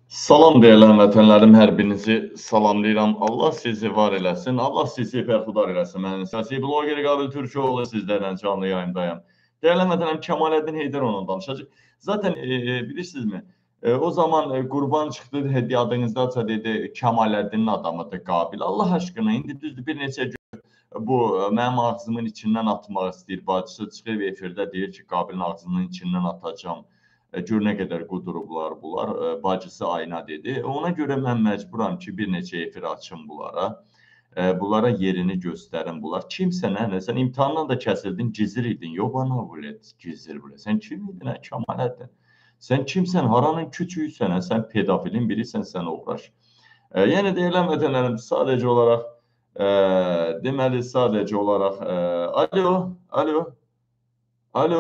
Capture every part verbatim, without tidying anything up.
Salam deyilən vətənlərim, hər birinizi salamlayıram. Allah sizi var eləsin, Allah sizi fərxudar eləsin. Mən siyasi bloger Qabil Türkoğlu sizlərlə canlı yayındayım. Deyilən vətənlərim, Kəmaləddin Heydərovla danışacaq. Zaten e, bilirsinizmi, e, o zaman e, Qurban çıxdı, yadınızdaca dedi, Kəmaləddinin adamıdır Qabil. Allah aşkına, indi düzdür bir neçə gün bu mənim ağzımın içindən atmaq istəyir. Bacısı çıxıb efirdə deyir ki, Qabilin ağzının içindən atacağım. Gör nə qədər qudurublar bunlar, bacısı Ayna dedi. Ona görə mən məcburam ki, bir neçə efir açım bunlara. Bunlara yerini göstərim bunlar. Kimsə nə, nə, sən imtahandan da kəsildin, gizir idin. Yobana bulet, gizir bulet. Sən kim idin, hə, Kəmaləddin? Sən kimsən, haranın küçüysən, hə? Sən pedofilin birisən, sən uğraş. Yəni, deyilən vətənlərim, sadəcə olaraq, ə, deməli, sadəcə olaraq, ə, alo, alo, alo,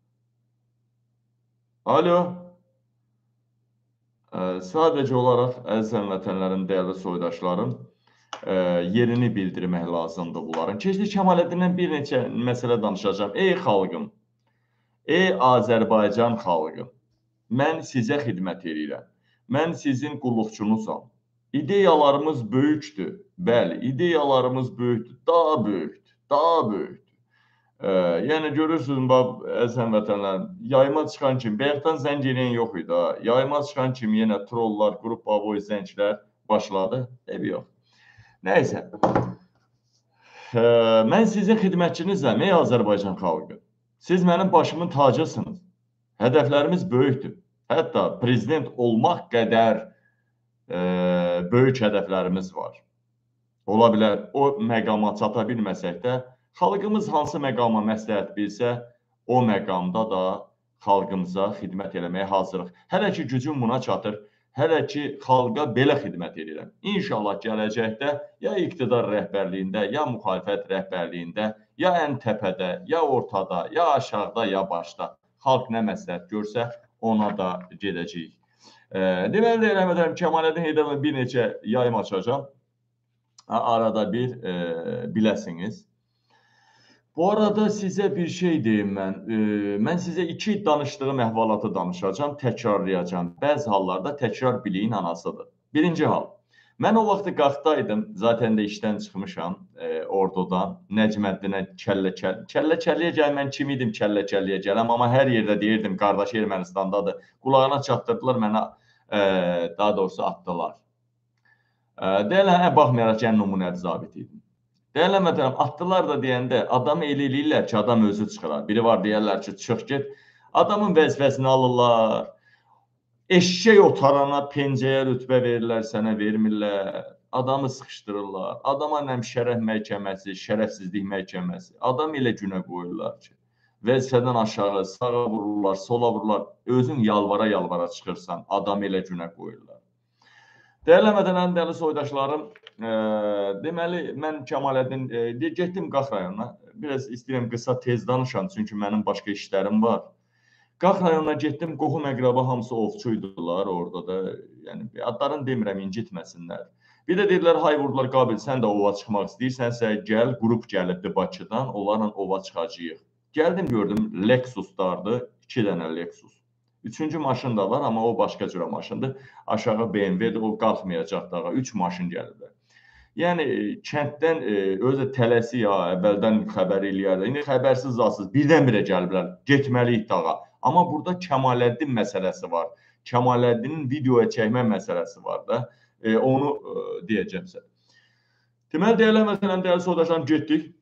Alo. Sadəcə olaraq, əziz həmvətənlərim, dəyərli soydaşlarım, yerini bildirmək lazımdır bunların. Keçdi Kəmaləddinlə bir neçə məsələ danışacağım. Ey xalqım, ey Azərbaycan xalqım, mən sizə xidmət edirəm. Mən sizin qulluqçunuzam. İdeyalarımız böyükdür. Bəli, ideyalarımız böyükdür. Daha böyükdür. Daha böyükdür. Yəni görürsünüz, əziz həmvətənlərim, yayıma çıxan kimi, bayaqdan zəng eləyən yox idi. Yayıma çıxan kimi yenə trollar, qrup avoy zənglər başladı. Ev yox. Nəysə. Mən sizin xidmətçinizəm, ey Azərbaycan xalqı. Siz mənim başımın tacısınız. Hədəflərimiz böyükdür. Hətta prezident olmaq qədər böyük hədəflərimiz var. Ola bilər, o məqama çata bilməsək də, xalqımız hansı məqama məsləhət bilsə, o məqamda da xalqımıza xidmət eləməyə hazırıq. Hələ ki, gücüm buna çatır, hələ ki, xalqa belə xidmət edirəm. İnşallah gələcəkdə ya iqtidar rəhbərliyində, ya müxalifət rəhbərliyində, ya ən təpədə, ya ortada, ya aşağıda, ya başda xalq nə məsləhət görsə, ona da gedəcəyik. Deməli, deyirəm, Kəmaləddin Heydərovla bir neçə yayım açacağım. Arada bir biləsiniz. Bu arada sizə bir şey deyim mən. Mən sizə iki danışdığım əhvalatı danışacağam, təkrarlayacağım. Bəzi hallarda təkrar biliyin anasıdır. Birinci hal. Mən o vaxtı qaqdaydım, zaten də işdən çıxmışam ordudan. Nəcməddinə kəllə-kəllə. Kəllə-kəlləyə gəl, mən kim idim kəllə-kəlləyə gələm, amma hər yerdə deyirdim, qardaş Ermənistandadır. Qulağına çatdırdılar, mənə daha doğrusu atdılar. Deyələn, baxmayaraq ki, ən nümunəvi zabit idim. Deyələn, məsələn, atdılar da deyəndə adamı elə eləyirlər ki, adam özü çıxırar. Biri var, deyərlər ki, çıx get. Adamın vəzifəsini alırlar. Eşşək otarana pencəyə rütbə verirlər, sənə vermirlər. Adamı sıxışdırırlar. Adama nəm şərəf məhkəməsi, şərəfsizlik məhkəməsi. Adam elə günə qoyurlar ki, vəzifədən aşağı, sağa vururlar, sola vururlar. Özün yalvara-yalvara çıxırsan, adam elə günə qoyurlar. Dəyərləmədən ən dəyərli soydaşlarım, deməli, mən Kəmaləddin, getdim Qax rayonuna. Biraz istəyirəm qısa tez danışam, çünki mənim başqa işlərim var. Qax rayonuna getdim, qohum əqraba hamısı ovçuydular orada da. Yəni, adlarını demirəm, incitməsinlər. Bir də dedilər, hay vurdular, Qabil, sən də ova çıxmaq istəyirsənsə, gəl, qrup gəlibdi Bakıdan, onlarla ova çıxacağıq. Gəldim, gördüm, Lexuslardı, iki dənə Lexus. Üçüncü maşın da var, amma o başqa cürə maşındır. Aşağı B M W-dir, o qalxmayacaq dağa. Üç maşın gəliblər. Yəni, kənddən özü tələsi ya, əvvəldən xəbər eləyərlər. İndi xəbərsiz zasız, birdən-birə gəliblər, getməliyik dağa. Amma burada Kəmaləddin məsələsi var. Kəmaləddinin videoya çəkmə məsələsi var da. Onu deyəcəm sizə. Deməli, deyələn, məsələn, dəyərli soydaşlarım, getdik.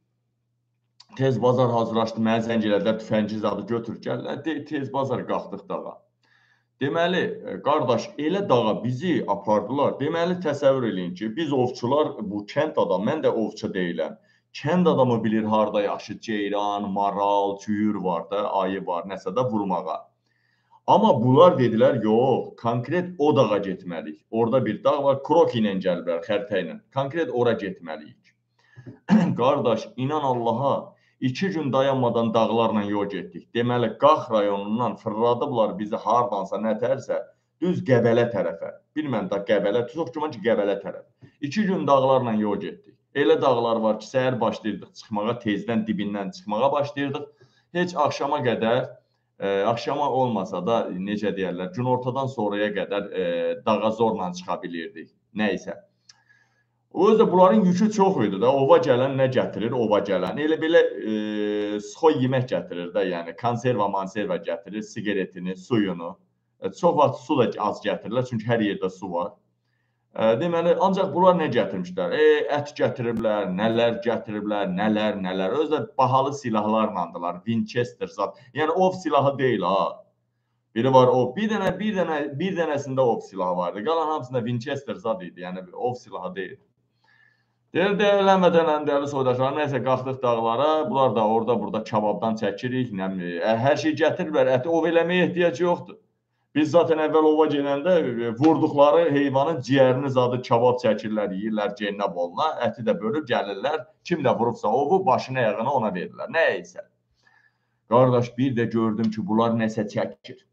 Tez bazar hazırlaşdı, mənə zəng elədilər, tüfəngi zadı götür, gəllər, tez bazar qalxdıq dağa. Deməli, qardaş, elə dağa bizi apardılar. Deməli, təsəvvür eləyin ki, biz ovçular, bu kənd adam, mən də ovçu deyiləm. Kənd adamı bilir, harada yaşı, ceyran, maral, cüyür var da, ayı var, nəsə də vurmağa. Amma bunlar dedilər, yox, konkret o dağa getməliyik. Orada bir dağ var, krok ilə gəliblər, xəritə ilə. Konkret ora getməliyik. Qardaş, inan Allaha, İki gün dayanmadan dağlarla yol getdik. Deməli, Qax rayonundan fırladıblar bizi hardansa nətərsə, düz Qəbələ tərəfə. Bilməm da Qəbələ, çox güman ki, Qəbələ tərəf. İki gün dağlarla yol getdik. Elə dağlar var ki, səhər başlayırdıq çıxmağa, tezdən dibindən çıxmağa başlayırdıq. Heç axşama qədər E, axşama olmasa da necə deyərlər, günortadan sonraya qədər e, dağa zorla çıxa bilirdik. Nəysə. O özdə bunların yükü çox idi də. Ova gələn nə gətirir? Ova gələn. Elə belə e, sıxoy yemək gətirir də, yəni konserva, manserva gətirir, sigaretini, suyunu. E, çox vaxt su da az gətirirlər, çünki hər yerdə su var. E, deməli, ancaq bunlar nə gətirmişlər? E, ət gətiriblər, nələr gətiriblər, nələr, nələr. Özdə bahalı silahlarlandılar, Winchester zat. Yəni ov silahı deyil ha. Biri var ov, bir dənə, bir dənə, bir dənəsində ov silahı vardı. Qalan hamısında Winchester zat idi, yəni ov silahı deyil. Deyir, deyilənmədən dəyərli soydaşlar, nəysə qalxdıq dağlara, bunlar da orada burada kababdan çəkirik, hər şey gətiriblər, əti ov eləməyə ehtiyac yoxdur. Biz zaten əvvəl ova gedəndə vurduqları heyvanın ciyərini zadı kabab çəkirlər, yeyirlər ceyninə boluna, əti də bölüb gəlirlər, kim də vurubsa ovu başına yağına ona verirlər, nəysə. Qardaş, bir də gördüm ki, bunlar nəsə çəkir.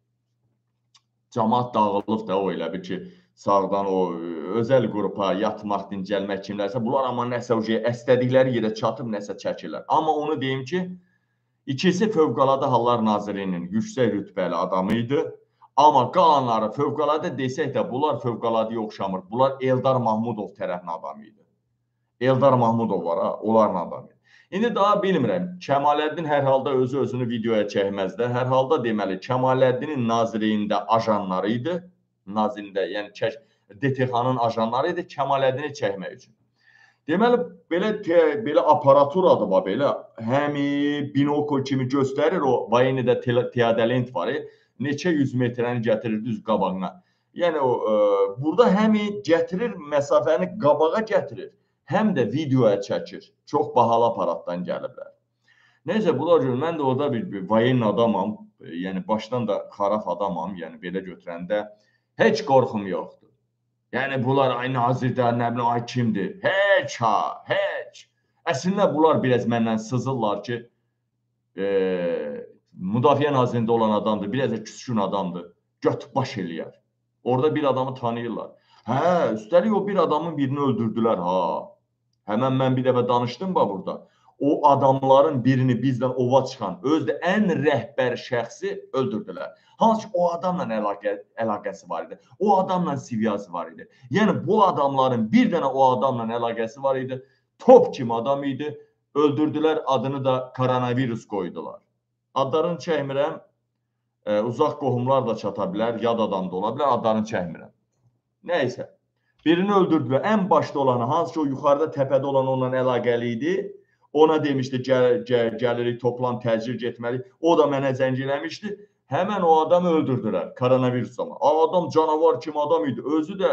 Cəmaat dağılıb da o elə bir ki, sağdan o özəl qrupa yatmaq, dincəlmək kimlərsə, bunlar amma nəsə o şey, əstədikləri yerə çatıb nəsə çəkirlər. Amma onu deyim ki, ikisi Fövqəladə Hallar Nazirinin yüksək rütbəli adamı idi. Amma qalanları fövqəladə desək də, bunlar fövqəladiyə oxşamır. Bunlar Eldar Mahmudov tərəfinin adamı idi. Eldar Mahmudov var ha, onların adamı idi. İndi daha bilmirəm, Kəmaləddin hər halda özü özünü videoya çəkməz də. Hər halda deməli, Kəmaləddinin nazirliyində ajanları idi. Nazirində, yəni D T X-nın ajanları idi Kəmaləddini çəkmək üçün. Deməli, belə, belə aparaturadır var, belə. Həmi binokl kimi göstərir, o Vayenidə teodolent var. Neçə yüz metrəni gətirir düz qabağına. Yəni, o, e, burada həmi gətirir, məsafəni qabağa gətirir, həm də videoya çəkir. Çox bahalı aparatdan gəliblər. Neysə, bunlar görə, mən də orada bir, bir vayen adamam, yəni başdan da xaraf adamam, yəni belə götürəndə heç qorxum yoxdur. Yəni, bunlar ay nazirdə, nə bilim, ay kimdir? Heç ha, heç. Əslində, bunlar biraz məndən sızırlar ki, eee, Müdafiə Nazirində olan adamdır, biraz da küskün adamdır, göt baş eləyər. Orada bir adamı tanıyırlar. Hə, üstəlik o bir adamın birini öldürdülər, ha. Həmən mən bir dəfə danışdım ba burada. O adamların birini bizdən ova çıxan, özdə ən rəhbər şəxsi öldürdülər. Hansı ki, o adamla əlaqə, əlaqəsi var idi, o adamla siviyası var idi. Yəni, bu adamların bir dənə o adamla əlaqəsi var idi, top kimi adam idi, öldürdülər, adını da koronavirus qoydular. Adlarını çəkmirəm, e, uzaq qohumlar da çata bilər, yad adam da ola bilər, adlarını çəkmirəm. Nəysə, birini öldürdülər, ən başda olanı, hansı ki o yuxarıda təpədə olan onunla əlaqəli idi, ona demişdi, gəl, gəl, gəlirik, toplan, təcrir getməli, o da mənə zəng eləmişdi, həmən o adamı öldürdülər, koronavirus zaman. Adam canavar kimi adam idi, özü də,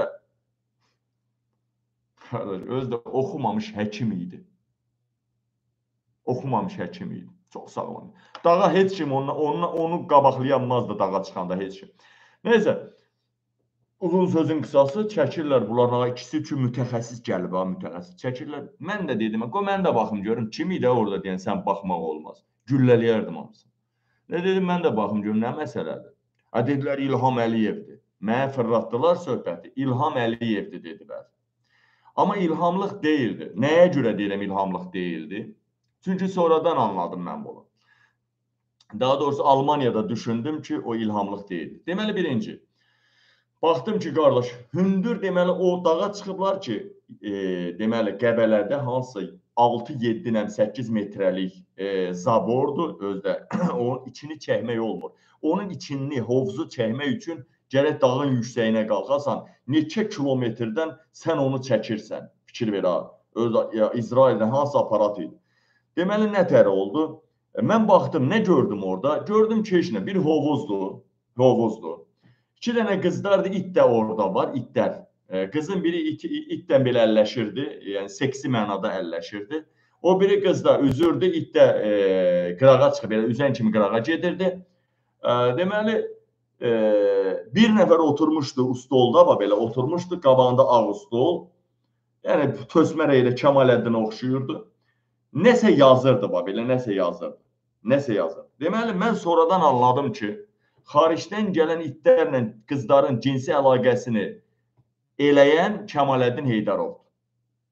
özü də oxumamış həkim idi. Oxumamış həkim idi. Çox sağ olun. Dağa heç kim onu, onu, onu qabaqlayanmazdı dağa çıxanda heç kim. Neysə, uzun sözün qısası çəkirlər bunlar, ikisi üçün mütəxəssis gəlib, ha, mütəxəssis çəkirlər. Mən də dedim, qoy mən də baxım görüm, kim idi orada deyən, sən baxmaq olmaz. Güllələyərdim hamısını. Ne dedim, mən də baxım görüm, nə məsələdir? Ha, dedilər, İlham Əliyevdir. Mənə fırlatdılar söhbəti, İlham Əliyevdir dedilər. Amma ilhamlıq deyildi. Nəyə görə deyirəm ilhamlıq deyildi? Çünki sonradan anladım mən bunu. Daha doğrusu Almaniyada düşündüm ki, o ilhamlıq deyildi. Deməli, birinci, baxdım ki, qardaş, hündür deməli, o dağa çıxıblar ki, e, deməli, Qəbələdə hansı altı yeddi səkkiz metrəlik e, zabordur, özdə onun içini çəkmək olmur. Onun içini, hovuzu çəkmək üçün gərək dağın yüksəyinə qalxasan, neçə kilometrdən sən onu çəkirsən, fikir ver ha, özdə İsraildə hansı aparat idi. Deməli, nə təri oldu? Mən baxdım, nə gördüm orada? Gördüm ki, işinə bir hovuzdur, hovuzdur. İki dənə qızlardır, it də orada var, itlər. Qızın biri it, itdən belə əlləşirdi, yəni seksi mənada əlləşirdi. O biri qız da üzürdü, it də e, qırağa çıxıb, belə üzən kimi qırağa gedirdi. E, deməli, e, bir nəfər oturmuşdu stolda, belə oturmuşdu, qabağında ağ stol. Yəni, tösmərə ilə Kəmaləddinə oxşuyurdu. Nəsə yazırdı, belə, nəsə yazırdı. Nəsə yazırdı. Deməli, mən sonradan anladım ki, xaricdən gələn itlərlə qızların cinsi əlaqəsini eləyən Kəmaləddin Heydarovdur.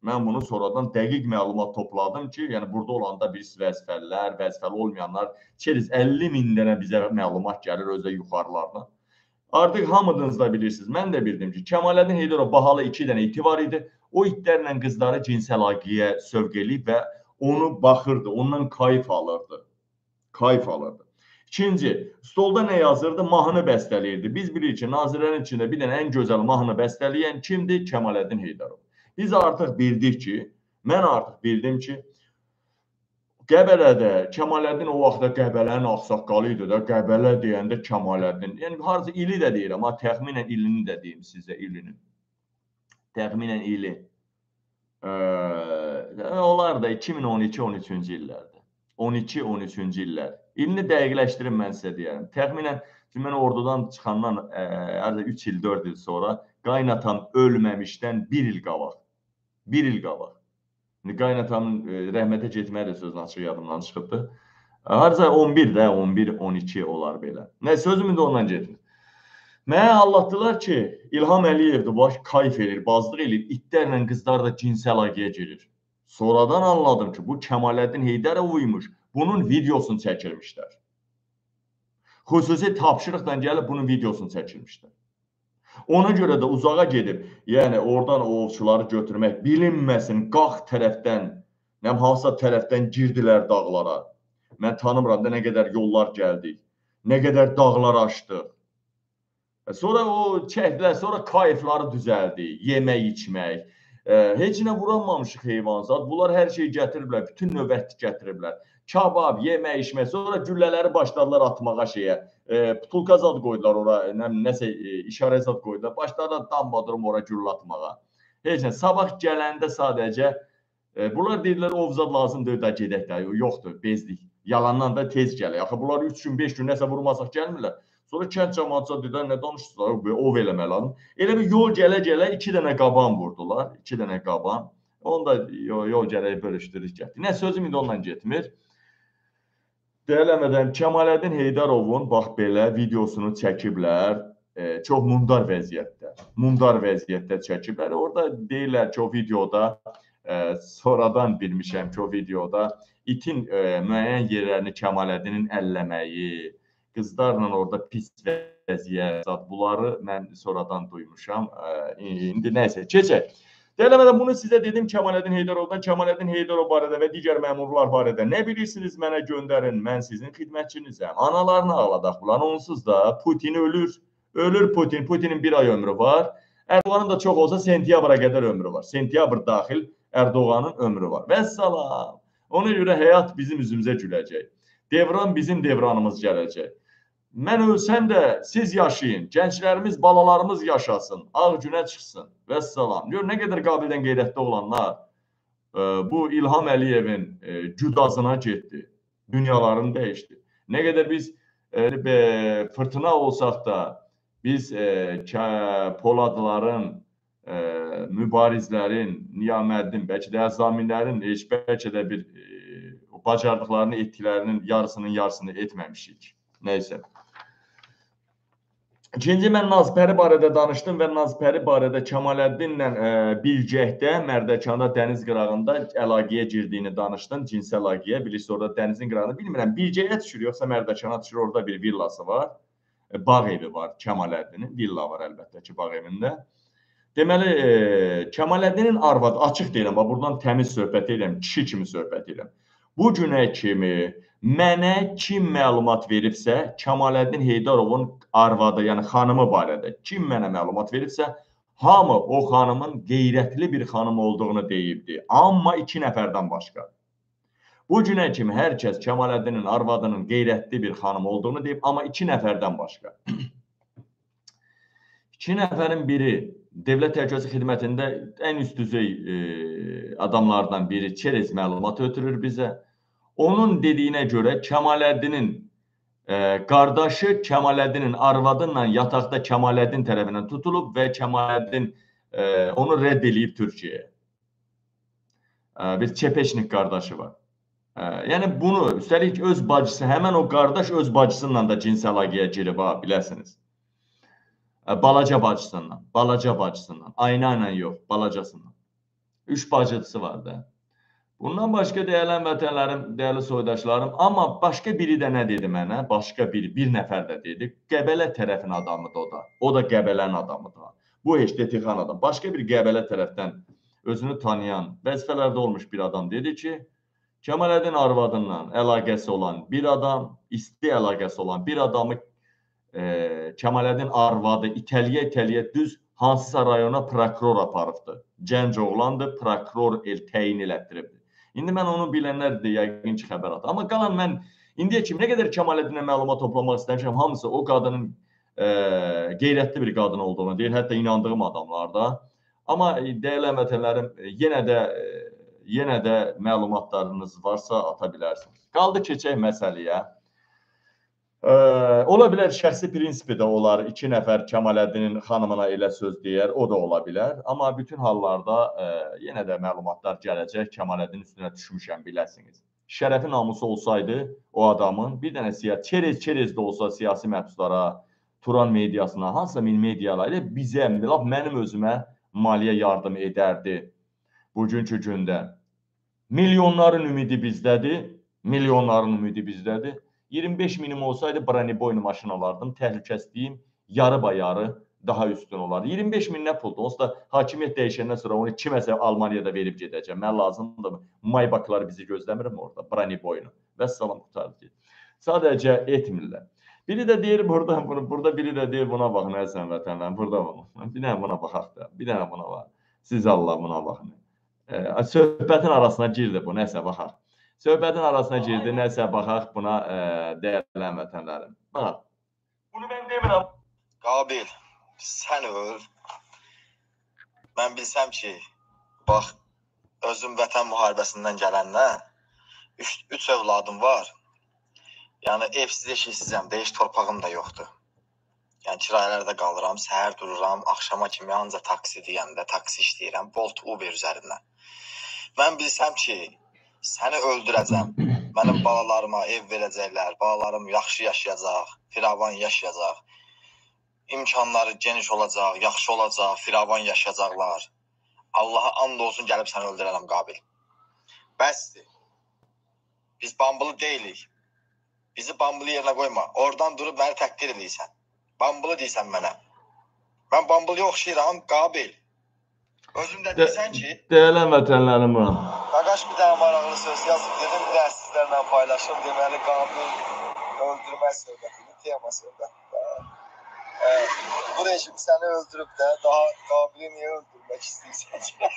Mən bunu sonradan dəqiq məlumat topladım ki, yəni burada olanda biz vəzifəlilər, vəzifəli olmayanlar, çeriz əlli min dənə bizə məlumat gəlir özdə yuxarılardan. Artıq hamınız da bilirsiniz, mən də bildim ki, Kəmaləddin Heydərov bahalı iki dənə iti var idi. O itlərlə qızları cinsel əlaqəyə sövq eləyib və onu baxırdı, ondan kayf alırdı. Kayf alırdı. İkinci, stolda nə yazırdı? Mahnı bəstələyirdi. Biz bilirik ki, nazirlərin içində bir dənə ən gözəl mahnı bəstələyən kimdir? Kəmaləddin Heydərov. Biz artıq bildik ki, mən artıq bildim ki, Qəbələdə, Kəmaləddin o vaxtda Qəbələnin ağsaqqalı idi da, Qəbələ deyəndə Kəmaləddin. Yəni, harca ili də deyirəm, amma təxminən ilini də deyim sizə, ilini. Təxminən ili. Ee, onlar da iki min on iki on üçüncü illərdə. on iki on üçüncü illər. İlini dəqiqləşdirin mən sizə deyərəm. Təxminən, çünki mən ordudan çıxandan e, üç il, dörd il sonra qaynatam ölməmişdən bir il qabaq. Bir il qabaq. Qaynatamın e, rəhmətə getməyə də sözün açıq yadımdan çıxıbdı. Harca on bir də, on bir on iki olar belə. Nə, sözümün də ondan getmir. Mənə anlatdılar ki, İlham Əliyevdir, baş kayf edir, bazlıq edir, itlərlə qızlar da cinsel əlaqəyə girir. Sonradan anladım ki, bu Kəmaləddin Heydərovuymuş. Bunun videosunu çəkilmişlər. Xüsusi tapşırıqla gəlib bunun videosunu çəkilmişlər. Ona görə də uzağa gedib, yəni oradan o ovçuları götürmək bilinməsin, qalx tərəfdən, nəm hansısa tərəfdən girdilər dağlara. Mən tanımıram da nə qədər yollar gəldik, nə qədər dağlar açdıq. Sonra o çəkdilər, sonra kayıfları düzəldi, yemək, içmək. E, heç nə vuranmamışıq heyvansat. Bunlar hər şeyi gətiriblər, bütün növbəti gətiriblər. Kabab, yemək, içmək. Sonra güllələri başladılar atmağa şeyə. E, Putulka zad qoydular ora, nə, nəsə e, işarə zad qoydular. Başladılar dambadırım ora güllə atmağa. Heç nə, sabah gələndə sadəcə, e, bunlar dedilər, ovzad lazımdır da gedək də, yoxdur, bezdik. Yalandan da tez gəlir. Axı bunlar üç gün, beş gün nəsə vurmasaq gəlmirlər. Sonra kənd cəmaatça dedilər, nə danışdılar, ov eləmək lazım. Elə bir yol gələ-gələ iki dənə qaban vurdular, iki dənə qaban. Onu da yol gələ bölüşdürük getdik. Nə, sözüm indi ondan getmir. Deyələmədən, Kəmaləddin Heydərovun bax belə videosunu çəkiblər, e, çox mundar vəziyyətdə, mundar vəziyyətdə çəkiblər. Orada deyirlər ki, o videoda, e, sonradan bilmişəm ki, o videoda itin e, müəyyən yerlərini Kəmaləddinin əlləməyi, qızlarla orada pis vəziyyət, bunları mən sonradan duymuşam. İndi nəysə, keçək. Deyələmədən bunu sizə dedim Kəmaləddin Heydərovdan, Kəmaləddin Heydərov barədə və digər məmurlar barədə nə bilirsiniz mənə göndərin, mən sizin xidmətçinizəm. Analarını ağladaq bunlar, onsuz da Putin ölür, ölür Putin, Putinin bir ay ömrü var. Erdoğanın da çox olsa sentyabra qədər ömrü var. Sentyabr daxil Erdoğanın ömrü var. Vəssalam. Ona görə həyat bizim üzümüzə güləcək. Devran bizim devranımız gələcək. Mən ölsəm də siz yaşayın, gənclərimiz, balalarımız yaşasın, ağ günə çıxsın. Vəssalam. Gör, nə qədər qabildən qeyrətli olanlar bu İlham Əliyevin cüdazına getdi, dünyalarını dəyişdi. Nə qədər biz fırtına olsaq da, biz Poladların, mübarizlərin, Niyaməddin, bəlkə də Əzaminlərin, heç bəlkə də bir bacardıqlarını, etkilərinin yarısının yarısını etməmişik. Nəysə. İkinci, mən Nazpəri barədə danışdım və Nazpəri barədə Kəmaləddinlə e, Bilgəkdə, Mərdəkanda, dəniz qırağında əlaqəyə girdiyini danışdım, cinsi əlaqəyə. Bilirsiniz, orada dənizin qırağında, bilmirəm, Bilgəyə düşür, yoxsa Mərdəkana düşür, orada bir villası var, e, bağ evi var Kəmaləddinin, villa var əlbəttə ki, bağ evində. Deməli, e, Kəmaləddinin arvadı, açıq deyirəm, buradan təmiz söhbət edirəm, kişi kimi söhbət edirəm. Bu günə kimi mənə kim məlumat veribsə, Kəmaləddin Heydarovun arvadı, yəni xanımı barədə kim mənə məlumat veribsə, hamı o xanımın qeyrətli bir xanım olduğunu deyibdi. Amma iki nəfərdən başqa. Bu günə kimi hər kəs Kəmaləddinin arvadının qeyrətli bir xanım olduğunu deyib, amma iki nəfərdən başqa. İki nəfərin biri Dövlət Təhlükəsizlik Xidmətində ən üst düzey e, adamlardan biri çerez məlumat ötürür bizə. Onun dediyinə görə Kəmaləddinin e, qardaşı Kəmaləddinin arvadınla yataqda Kəmaləddin tərəfindən tutulub və Kəmaləddin e, onu rədd edib Türkiyəyə. E, bir Çepeşnik qardaşı var. E, yəni bunu, üstəlik öz bacısı, həmən o qardaş öz bacısıyla da cins əlaqəyə girib, ha, biləsiniz. E, balaca bacısından, balaca bacısından, ayna ilə yox, balacasından. Üç bacısı var da. Bundan başqa dəyərli həmvətənlərim, dəyərli soydaşlarım, amma başqa biri də nə dedi mənə? Başqa biri, bir nəfər də dedi. Qəbələ tərəfin adamıdır o da. O da Qəbələnin adamıdır. Bu heç də Tixan adam. Başqa bir Qəbələ tərəfdən özünü tanıyan, vəzifələrdə olmuş bir adam dedi ki, Kəmalədin arvadından əlaqəsi olan bir adam, isti əlaqəsi olan bir adamı e, Kəmalədin arvadı itəliyə-itəliyə düz hansısa rayona prokuror aparıbdır. Gənc oğlandır, prokuror el təyin elətdiribdir. İndi mən onu bilənlər də yəqin ki, xəbər atır. Amma qalan mən indiyə kimi nə qədər Kəmaləddinə məlumat toplamaq istəmişəm, hamısı o qadının e, qeyrətli bir qadın olduğunu deyir, hətta inandığım adamlarda. Amma dəyərli həmvətənlərim, yenə də e, yenə də məlumatlarınız varsa ata bilərsiniz. Qaldı keçək məsələyə. Ee, ola bilər şəxsi prinsipi də olar, iki nəfər Kəmaləddinin xanımına elə söz deyər, o da ola bilər. Amma bütün hallarda e, yenə də məlumatlar gələcək, Kəmaləddinin üstünə düşmüşəm, biləsiniz. Şərəfi namusu olsaydı o adamın, bir dənə siyasi, çerez-çerez də olsa siyasi məhbuslara, Turan mediasına, hansısa min medialar ilə bizə, mənim özümə maliyyə yardım edərdi bugünkü gündə. Milyonların ümidi bizdədir, milyonların ümidi bizdədir. iyirmi beş minim olsaydı Braniboynu maşın alardım, təhlükəsizliyim yarı-bayarı daha üstün olardı. iyirmi beş min nə puldur? Onsuz da hakimiyyət dəyişəndən sonra onu kiməsə Almaniyada verib gedəcəm. Mən lazımdır. Maybaklar bizi gözləmirəm orada, Braniboynu. Və salam qutardı. Sadəcə etmirlər. Biri də deyir burada, burada biri də deyir buna baxın, əzizən vətənlərim, burada baxın. Bir dənə buna baxaq da, bir dənə buna bax. Siz Allah buna baxın. E, söhbətin arasına girdi bu, nəsə baxaq. Söhbətin arasına girdi, nəsə baxaq buna e, dəyərli həmvətənlərim. Bax, bunu mən demirəm. Qabil, sən öl. Mən bilsəm ki, bax, özüm vətən müharibəsindən gələndən üç, üç övladım var. Yəni, evsiz eşiksizəm də, heç torpağım da yoxdur. Yəni, kirayələrdə qalıram, səhər dururam, axşama kimi ancaq taksi deyəndə, taksi işləyirəm, Bolt, Uber üzərindən. Mən bilsəm ki, səni öldürəcəm, mənim balalarıma ev verəcəklər, balalarım yaxşı yaşayacaq, firavan yaşayacaq, imkanları geniş olacaq, yaxşı olacaq, firavan yaşayacaqlar. Allaha and olsun gəlib səni öldürərəm, Qabil. Bəsdir. Biz bambılı deyilik. Bizi bambılı yerinə qoyma. Oradan durub məni təqdir edirsən. Bambılı deyirsən mənə. Mən bambılıya oxşayıram, Qabil. Özümdə deyirsən ki... Dəyərli vətənlərim var. Qaqaş bir dənə maraqlı söz yazıb dedim, bir dənə sizlərlə paylaşım. Deməli, Qabil öldürmək söhbətini, tema söhbətində. E, bu rejim səni öldürüb də, daha Qabili niyə öldürmək istəyirsən ki?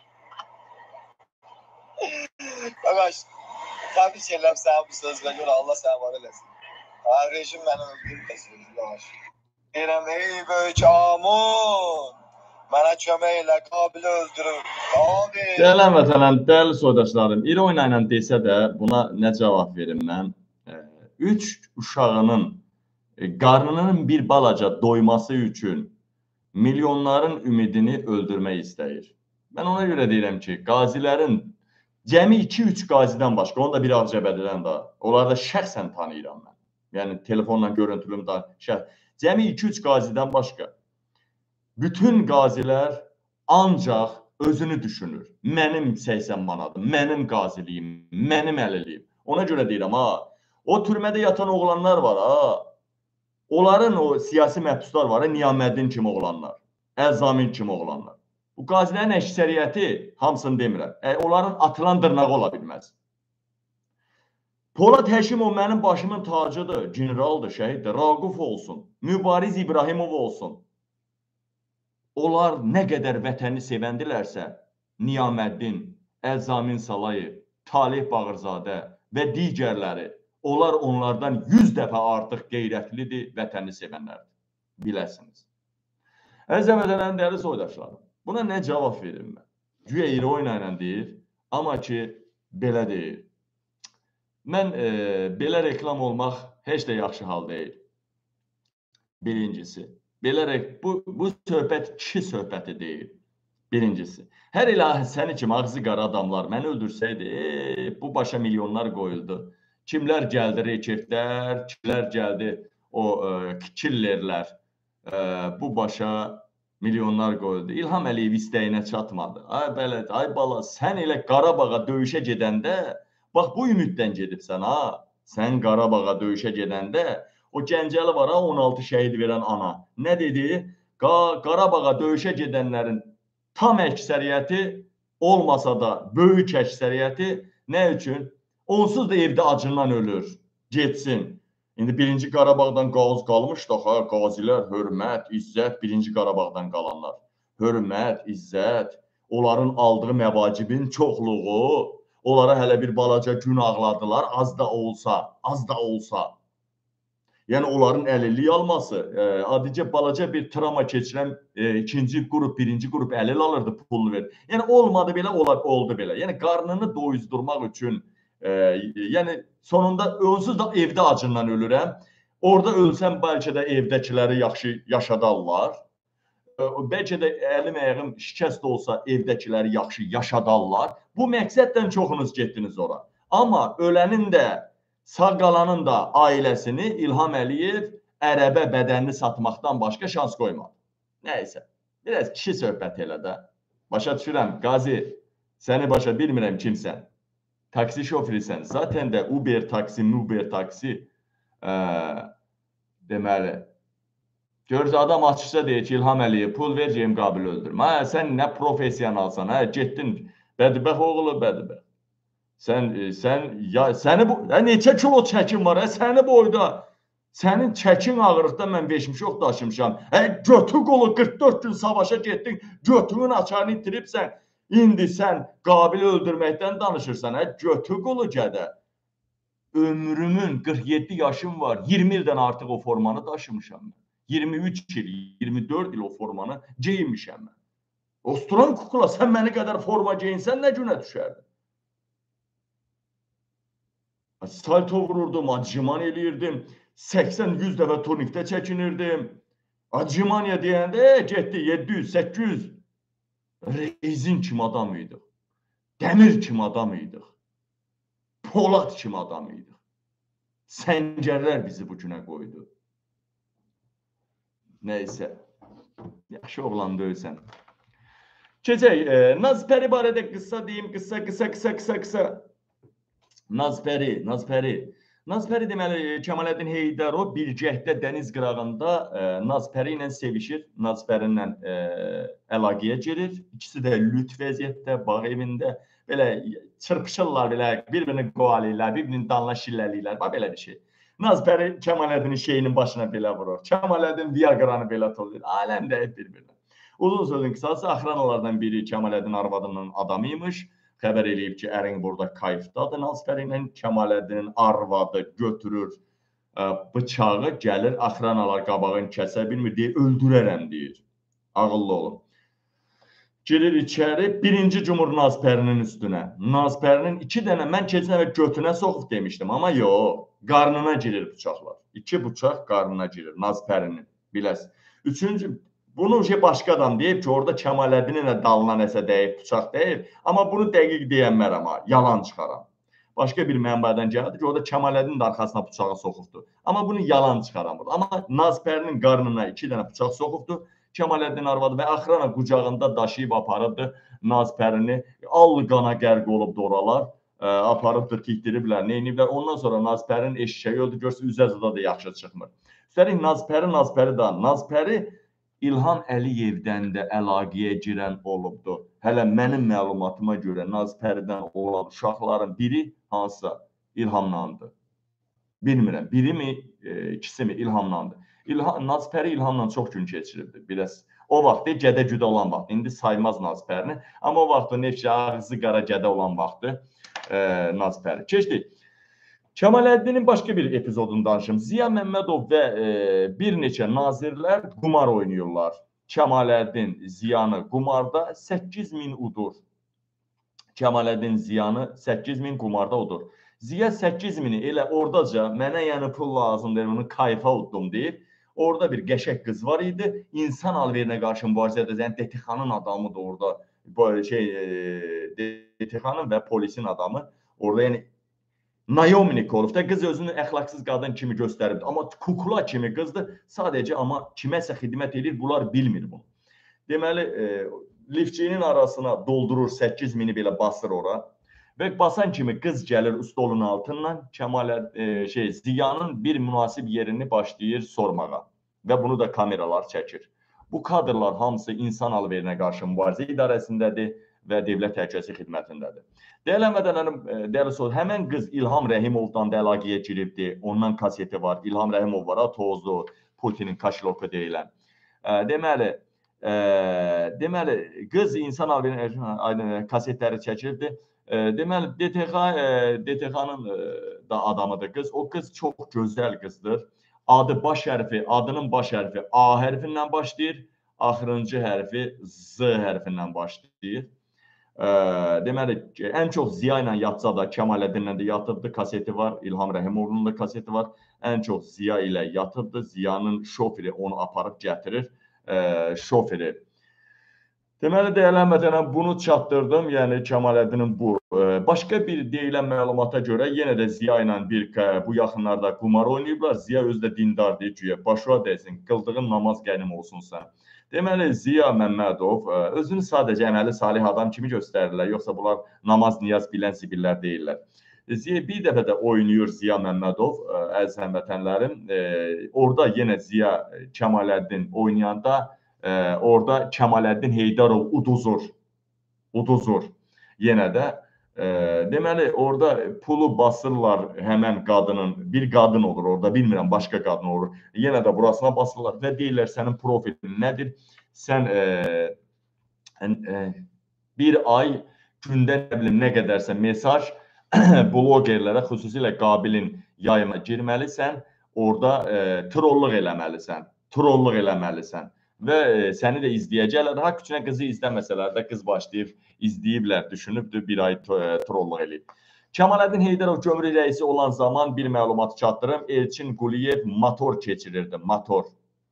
Qaqaş, təbrik edirəm sənə bu sözlə görə, Allah sənə var eləsin. Ha, rejim məni öldürməsin, qaqaş. Deyirəm, ey böyük amun, mənə kömək elə, Qabili öldürür, Qabil. Dəyərli vətənlərim, dəyərli soydaşlarım, ironiya ilə desə də buna nə cavab verim mən? Üç uşağının qarnının bir balaca doyması üçün milyonların ümidini öldürmək istəyir. Mən ona görə deyirəm ki, qazilərin cəmi iki üç qazidən başqa, onu da bir Ağcabədidən də, onları da şəxsən tanıyıram mən. Yəni, telefonla görüntülüm da şəxsən. Cəmi iki üç qazidən başqa. Bütün qazilər ancaq özünü düşünür. Mənim səksən manadım, mənim qaziliyim, mənim əliliyim. Ona görə deyirəm, ha, o türmədə yatan oğlanlar var, ha. Onların o siyasi məhbuslar var, Niyaməddin kimi oğlanlar, Əzamin kimi oğlanlar. Bu qazilərin əksəriyyəti, hamısını demirəm, e, onların atılan dırnağı ola bilməz. Polad Həşimov mənim başımın tacıdır, generaldır, şəhiddir, Raquf olsun, Mübariz İbrahimov olsun. Onlar nə qədər vətəni sevəndilərsə, Niyaməddin, Əzamin Salayev, Talih Bağırzadə və digərləri, onlar onlardan yüz dəfə artıq qeyrətlidir, vətəni sevənlərdir, biləsiniz. Əziz vətənlərin dəyərli soydaşlarım, buna nə cavab verim mən? Güya ironiya ilə deyir, amma ki, belə deyir. Mən e, belə reklam olmaq heç də yaxşı hal deyil. Birincisi, belə bu, bu söhbət kişi söhbəti deyil. Birincisi, hər ilahi səni kimi ağzı qara adamlar məni öldürsəydi, e, bu başa milyonlar qoyuldu. Kimlər gəldi rekeftlər, kimlər gəldi o e, killerlər e, bu başa Milyonlar qoyuldu. İlham Əliyev istəyinə çatmadı. Ay belə, ay bala, sən elə Qarabağa döyüşə gedəndə, bax bu ümiddən gedibsən ha. Sən Qarabağa döyüşə gedəndə, o Gəncəli var ha, on altı şəhid verən ana. Nə dedi? Qa Qarabağa döyüşə gedənlərin tam əksəriyyəti olmasa da, böyük əksəriyyəti nə üçün? Onsuz da evdə acından ölür. Getsin. İndi birinci Qarabağdan qaz qalmışdı, ha, qazilər, hörmət, izzət, birinci Qarabağdan qalanlar. Hörmət, izzət, onların aldığı məvacibin çoxluğu, onlara hələ bir balaca gün ağladılar, az da olsa, az da olsa. Yəni onların əlillik alması, e, adicə balaca bir travma keçirən e, ikinci qrup, birinci qrup əlil alırdı, pulunu verir. Yəni olmadı belə, olar, oldu belə. Yəni qarnını doyuzdurmaq üçün, e, yəni sonunda onsuz da evdə acından ölürəm. Orada ölsəm bəlkə də evdəkiləri yaxşı yaşadarlar. Bəlkə də əlim ayağım şikəst olsa evdəkiləri yaxşı yaşadarlar. Bu məqsədlə çoxunuz getdiniz ora. Amma ölənin də, sağ qalanın da ailəsini İlham Əliyev ərəbə bədənini satmaqdan başqa şans qoymadı. Nəysə, biraz kişi söhbət elə də. Başa düşürəm, Qazi, səni başa bilmirəm kimsən. Taksi şoförüsən. Zaten də Uber taksi, Uber taksi e, deməli. Görürüz, adam açıqca deyir ki, İlham Əliyev pul verəcəyim, Qabil öldürüm. Hə, sən nə professionalsan, hə, getdin, bədbəx oğlu, bədbəx. Sən, sən, ya, səni bu, hə, neçə kilo çəkin var, hə, səni boyda, sənin çəkin ağırlıqda mən beşmiş yox daşımışam. Hə, götü qolu qırx dörd gün savaşa getdin, götünün açarını itiribsən. İndi sən Qabili öldürməkdən danışırsan, hə, götü qolu gədə. Ömrümün qırx yeddi yaşım var, iyirmi ildən artıq o formanı daşımışam mən. iyirmi üç il, iyirmi dörd il o formanı geyinmişəm mən. Osturan kukula, sən məni qədər forma geyinsən nə günə düşərdin? Salto vururdum, acıman eləyirdim, səksən yüz dəfə turnikdə çəkinirdim. Acımaniya deyəndə getdi yeddi yüz, səkkiz yüz. Rezin kimi adam idik. Dəmir kimi adam idik. Polad kimi adam idik. Səngərlər bizi bu günə qoydu. Nəysə, yaxşı oğlan deyilsən. Keçək, e, Nazpəri barədə qısa deyim, qısa, qısa, qısa, qısa, qısa. Nazpəri, Nazpəri. Nazpəri deməli, Kəmaləddin Heydərov Bilgəhdə dəniz qırağında e, Nazpəri ilə sevişir, Nazpəri ilə e, əlaqəyə girir. İkisi də lüt vəziyyətdə, bağ evində, belə çırpışırlar, belə bir-birini qovalayırlar, bir-birini danla şilləliyirlər, bax belə bir şey. Nazpəri Kəmaləddinin şeyinin başına belə vurur. Kəmaləddin Viagra'nı belə tollayır. Aləm də hep bir-birinə. Uzun sözün qısası, axranalardan biri Kəmaləddin arvadının adamıymış. Xəbər eləyib ki, ərin burada kayıfdadır. Nazpəri ilə Kəmaləddinin arvadı götürür bıçağı, gəlir, axranalar qabağını kəsə bilmir, deyir, öldürərəm, deyir. Ağıllı olun. Girir içəri, birinci cumhur Nazpərinin üstünə. Nazpərinin iki dənə, mən keçən əvvəl götünə soxub demişdim, amma yox, qarnına girir bıçaqlar. İki bıçaq qarnına girir Nazpərinin, biləs. Üçüncü, bunu şey başqa adam deyib ki, orada Kəmaləddinin də dalına nəsə deyib, bıçaq deyib, amma bunu dəqiq deyənmərəm ha, yalan çıxaram. Başqa bir mənbədən gəldi ki, orada Kəmaləddinin də arxasına bıçağı soxubdu. Amma bunu yalan çıxaramır. Amma Nazpərinin qarnına iki dənə bıçaq soxubdu. Kəmaləddin arvadı və axrana qucağında daşıyıb aparıbdı Nazpərini. Al qana qərq olub oralar. E, aparıbdı, tikdiriblər, neyniblər. Ondan sonra Nazpərinin eşşəyi öldü. Görsə, üzəzədə də yaxşı çıxmır. Üstəlik Nazpəri, Nazpəri da. Nazpəri İlham Əliyevdən də əlaqəyə girən olubdu. Hələ mənim məlumatıma görə Nazpəridən olan uşaqların biri hansısa İlhamlandı. Bilmirəm, biri mi, e, ikisi mi İlhamlandı. İlham, Nazpəri İlhamla çox gün keçiribdi. Biraz o vaxtı gədə güdə olan vaxt. İndi saymaz Nazpərini. Amma o vaxt o nefçə ağzı qara gədə olan vaxtı e, Nazpəri. Keçdik. Kəmaləddinin başqa bir epizodunu danışım. Ziya Məmmədov və e, bir neçə nazirlər qumar oynayırlar. Kəmaləddin Ziyanı qumarda səkkiz min udur. Kəmaləddin Ziyanı səkkiz min qumarda udur. Ziya səkkiz mini elə oradaca mənə yəni pul lazımdır, bunu kayfa uddum deyir. Orada bir qəşək qız var idi. İnsan alverinə qarşı mübarizə edən yəni D T X-nın adamıdır orada. Böyle şey e, D T X-nın və polisin adamı. Orada yəni Naomi olubda, qız özünü əxlaqsız qadın kimi göstəribdi. Amma kukla kimi qızdır. Sadəcə amma kiməsə xidmət edir, bunlar bilmir bunu. deməli, e, liftçinin arasına doldurur, səkkiz mini belə basır ora. Və basan kimi qız gəlir stolun altından, Kəmalət, e, şey, Ziyanın bir münasib yerini başlayır sormağa. Və bunu da kameralar çəkir. Bu kadrlar hamısı insan alverinə qarşı mübarizə idarəsindədir və dövlət təhlükəsizlik xidmətindədir. Deyilənmədənlərim, dəyərli soru, həmən qız İlham Rəhimovdan da əlaqəyə giribdir. Ondan kaseti var. İlham Rəhimov var, tozlu, Putinin kaşloku deyilən. Deməli, e, deməli, qız insan alverinə kasetləri çəkirdi. E, deməli, D T X, e, D T X-nın e, da adamıdır qız. O qız çox gözəl qızdır. Adı baş hərfi, adının baş hərfi A hərfindən başlayır, axırıncı hərfi Z hərfindən başlayır. E, deməli, ən çox Ziya ilə yatsa da, Kəmaləddinlə də yatıbdı, kaseti var, İlham Rəhimovun da kaseti var. Ən çox Ziya ilə yatıbdı, Ziyanın şoferi onu aparıb gətirir, e, şoferi. Deməli, deyilənmədənəm bunu çatdırdım, yəni Kəmaləddinin bu. Başqa bir deyilən məlumata görə yenə də Ziya ilə bir bu yaxınlarda qumar oynayıblar. Ziya özü də dindardır, güya başa deyilsin, qıldığın namaz qənim olsun sən. Deməli, Ziya Məmmədov özünü sadəcə əməli salih adam kimi göstərirlər, yoxsa bunlar namaz, niyaz bilən zibillər deyirlər. Ziya bir dəfə də oynayır Ziya Məmmədov, əziz həmvətənlərim. Orada yenə Ziya Kəmaləddin oynayanda Ee, orada Kəmaləddin Heydərov uduzur. Uduzur. Yenə də. E, deməli, orada pulu basırlar həmən qadının. Bir qadın olur orada, bilmirəm, başqa qadın olur. Yenə də burasına basırlar və deyirlər, sənin profilin nədir? Sən e, e, bir ay gündə nə bilim, nə qədərsə mesaj blogerlərə, xüsusilə Qabilin yayıma girməlisən. Orada e, trolluq eləməlisən. Trolluq eləməlisən. Və səni də izləyəcəklər. Haqq üçün qızı izləməsələr də qız başlayıb, izləyiblər, düşünübdür, bir ay trolluq eləyib. Kəmaləddin Heydərov gömrük rəisi olan zaman bir məlumat çatdırım. Elçin Quliyev motor keçirirdi, motor.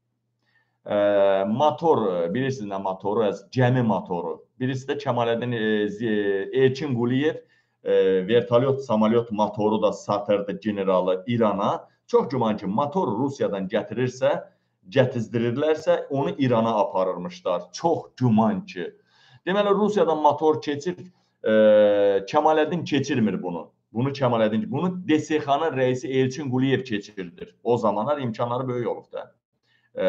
E, motor, bilirsiniz nə motoru? Gəmi motoru. Birisi də Kəmaləddin e, Elçin Quliyev e, vertolyot, samolyot motoru da satırdı generalı İrana. Çox güman ki, motor Rusiyadan gətirirsə, gətizdirirlərsə, onu İrana aparırmışlar. Çox güman ki. Deməli, Rusiyadan motor keçir, e, Kəmaləddin keçirmir bunu. Bunu Kəmaləddin, bunu D S X-nın rəisi Elçin Quliyev keçirirdir. O zamanlar imkanları böyük olub da. E,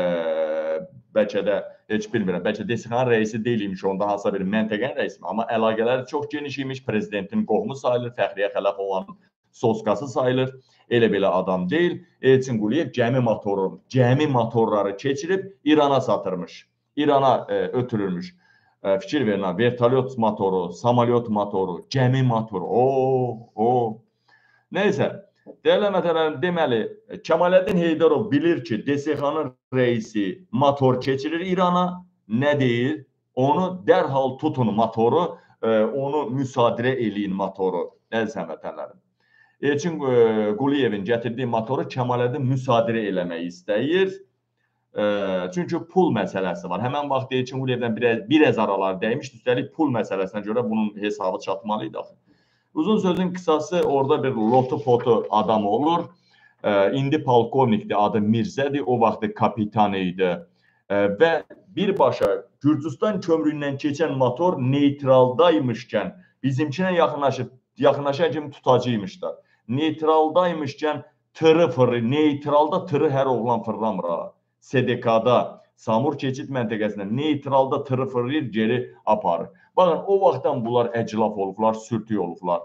bəlkə də, heç bilmirəm, bəlkə D S X-nın rəisi deyiləmiş, onda hansısa bir məntəqənin rəisi, amma əlaqələri çox geniş imiş, prezidentin qohumu sayılır, Fəxriyə Xələqovanın soskası sayılır. Elə belə adam deyil. Elçin Quliyev gəmi motoru, gəmi motorları keçirib İrana satırmış. İrana e, ötürülmüş. E, fikir verin, vertolyot motoru, samolyot motoru, gəmi motoru. O, o. Neysə, dəyərli həmvətənlərim, deməli, Kəmaləddin Heydərov bilir ki, D S X-nın rəisi motor keçirir İrana. Nə deyir? Onu dərhal tutun motoru, e, onu müsadirə eləyin motoru. Əziz həmvətənlərim. Elçin Quliyevin gətirdiyi motoru Kəmaləddin müsadirə eləmək istəyir. E, çünki pul məsələsi var. Həmən vaxt Elçin Quliyevdən biraz, biraz aralar dəymişdi. Üstəlik pul məsələsinə görə bunun hesabı çatmalıydı. Uzun sözün qısası, orada bir lotu potu adam olur. E, indi polkovnikdir, adı Mirzədir. O vaxtı kapitan idi. E, və birbaşa Gürcüstan kömründən keçən motor neytraldaymışkən bizimkinə yaxınlaşıb, yaxınlaşan kimi tutacaqmışlar. Neytraldaymışkən tırı fırı, neytralda tırı hər oğlan fırlamır ha. S D K-da, Samur keçid məntəqəsində neytralda tırı fırlayır, geri aparır. Baxın, o vaxtdan bunlar əclaf olublar, sürtük olublar.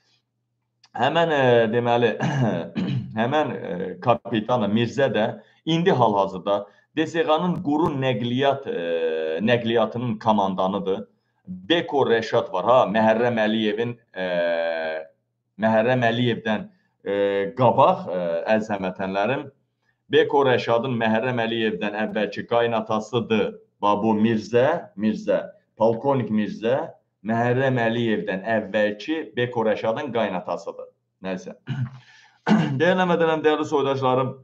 Həmən, e, deməli, həmən e, kapitanı Mirzə də indi hal-hazırda D S X-nın quru nəqliyyat, e, nəqliyyatının komandanıdır. Beko Rəşad var, ha, Məhərrəm Əliyevin e, Məhərrəm Əliyevdən e, qabaq, e, əziz həmvətənlərim, Beko Rəşadın Məhərrəm Əliyevdən əvvəlki qaynatasıdır. Bu Mirzə, Mirzə, polkovnik Mirzə, Məhərrəm Əliyevdən əvvəlki Beko Rəşadın qaynatasıdır. Nəysə. Deyənəmədənəm, dəyərli soydaşlarım,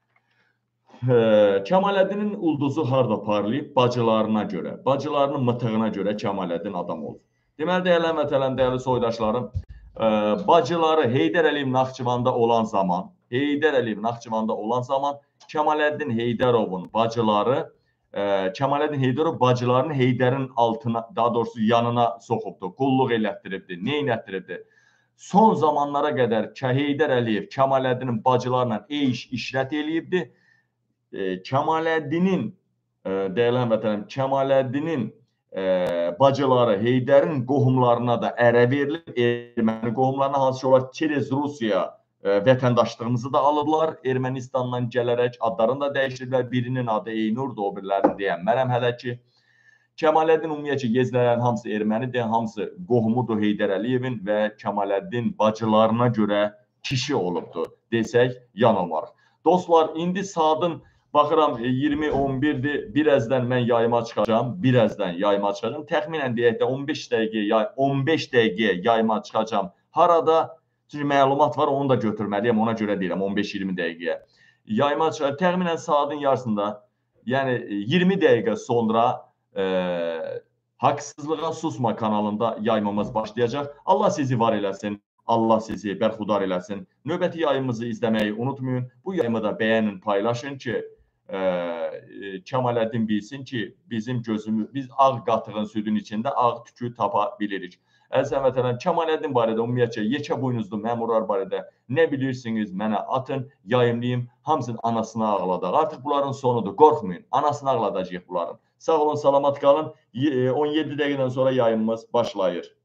e, Kəmaləddinin ulduzu harda parlayıb? Bacılarına görə, bacılarının mıtığına görə Kəmaləddin adam oldu. Deməli, deyənəmədənəm, dəyərli soydaşlarım, e, bacıları Heydər Əliyev Naxçıvanda olan zaman, Heydər Əliyev Naxçıvanda olan zaman Kəmaləddin Heydərovun bacıları e, Kəmaləddin Heydərov bacılarını Heydərin altına, daha doğrusu yanına soxubdu, qulluq elətdiribdi, neynətdiribdi. Son zamanlara qədər Heydər Əliyev Kəmaləddinin bacılarla eyş işrət eləyibdi. E, Kəmaləddinin, e, dəyərli həmvətənəm, Kəmaləddinin e, bacıları Heydərin qohumlarına da ərə verilib, erməni qohumlarına, hansı ki, onlar Çerez Rusiya e, vətəndaşlığımızı da alıblar, Ermənistandan gələrək adlarını da dəyişdiriblər, birinin adı Eynurdur, o birilərini deyənmərəm hələ ki. Kəmaləddin ümumiyyətcə gezlərlərin hamısı ermənidir, hamısı qohumudur Heydər Əliyevin və Kəmaləddin bacılarına görə kişi olubdur desək yanılmarıq. Dostlar, indi saatın baxıram iyirmi on birdir, birazdan mən yayıma çıxacağam, birazdan yayıma çıxacağam. Təxminən deyək də on beş dəqiqəyə, on beş dəqiqəyə yayıma çıxacağam. Harada? Çünki məlumat var, onu da götürməliyəm, ona görə deyirəm on beş iyirmi dəqiqəyə. Yayıma çıxacağam, təxminən saatın yarısında, yəni iyirmi dəqiqə sonra e, Haqsızlığa Susma kanalında yaymamız başlayacaq. Allah sizi var eləsin, Allah sizi bərxudar eləsin. Növbəti yayımızı izləməyi unutmayın. Bu yayımı da bəyənin, paylaşın ki, e, Kəmaləddin bilsin ki, bizim gözümüz, biz ağ qatığın südün içində ağ tükü tapa bilirik. Əziz həmvətənəm, Kəmaləddin barədə ümumiyyətcə yekə buynuzlu məmurlar barədə nə bilirsiniz, mənə atın, yayımlayım, hamısının anasını ağladaq. Artıq bunların sonudur, qorxmayın, anasını ağladacaq bunların. Sağ olun, salamat qalın. on yeddi dəqiqədən sonra yayımımız başlayır.